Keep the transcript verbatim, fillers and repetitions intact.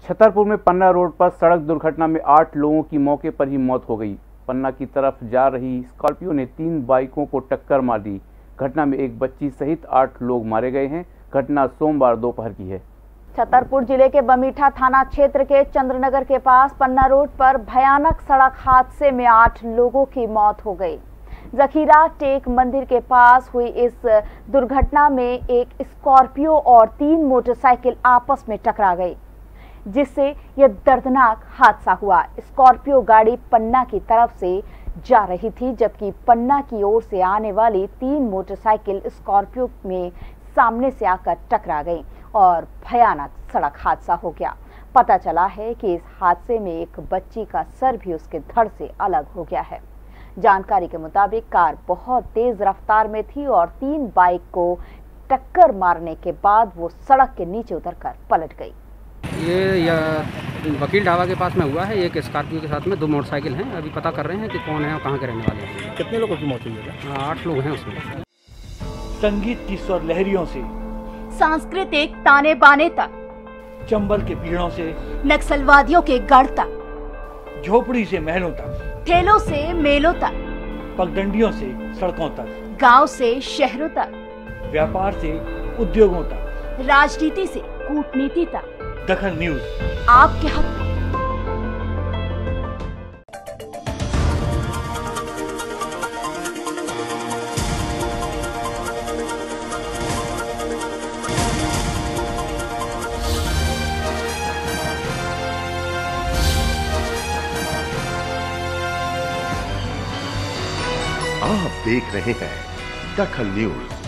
छतरपुर में पन्ना रोड पर सड़क दुर्घटना में आठ लोगों की मौके पर ही मौत हो गई। पन्ना की तरफ जा रही स्कॉर्पियो ने तीन बाइकों को टक्कर मार दी। घटना में एक बच्ची सहित आठ लोग मारे गए हैं। घटना सोमवार दोपहर की है। छतरपुर जिले के बमीठा थाना क्षेत्र के चंद्रनगर के पास पन्ना रोड पर भयानक सड़क हादसे में आठ लोगों की मौत हो गई। जखीरा टेक मंदिर के पास हुई इस दुर्घटना में एक स्कॉर्पियो और तीन मोटरसाइकिल आपस में टकरा गई, जिससे यह दर्दनाक हादसा हुआ। स्कॉर्पियो गाड़ी पन्ना की तरफ से जा रही थी, जबकि पन्ना की ओर से आने वाली तीन मोटरसाइकिल स्कॉर्पियो में सामने से आकर टकरा गई और भयानक सड़क हादसा हो गया। पता चला है कि इस हादसे में एक बच्ची का सर भी उसके धड़ से अलग हो गया है। जानकारी के मुताबिक कार बहुत तेज रफ्तार में थी और तीन बाइक को टक्कर मारने के बाद वो सड़क के नीचे उतरकर पलट गई। ये वकील ढाबा के पास में हुआ है। एक स्कॉर्पियो के साथ में दो मोटरसाइकिल हैं। अभी पता कर रहे हैं कि कौन है और कहाँ के रहने वाले हैं। कितने लोगों की मौत हुई है? आठ लोग हैं उसमें। संगीत की स्वर लहरियों से सांस्कृतिक ताने बाने तक, चंबल के पीड़ों से नक्सलवादियों के गढ़ तक, झोपड़ी से महलों तक, ठेलों से मेलों तक, पगडंडियों से सड़कों तक, गांव से शहरों तक, व्यापार से उद्योगों तक, राजनीति से कूटनीति तक, दखल न्यूज आपके हक में। आप देख रहे हैं दखल न्यूज।